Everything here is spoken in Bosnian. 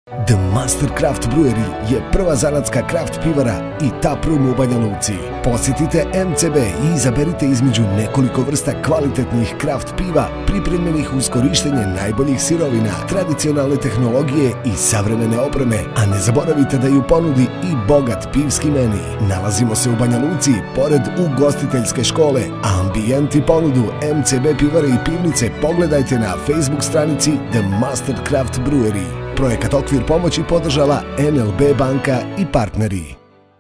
The Master Craft Brewery je prva zanatska kraft pivara i taproom u Banja Luci. Posjetite MCB i izaberite između nekoliko vrsta kvalitetnih kraft piva pripremljenih uz korištenje najboljih sirovina, tradicionalne tehnologije i savremene opreme, a ne zaboravite da ju ponudi i bogat pivski meni. Nalazimo se u Banja Luci, pored ugostiteljske škole, a ambijent i ponudu MCB pivare i pivnice pogledajte na Facebook stranici The Master Craft Brewery. Projekat Okvir pomoći podržala NLB banka i partneri.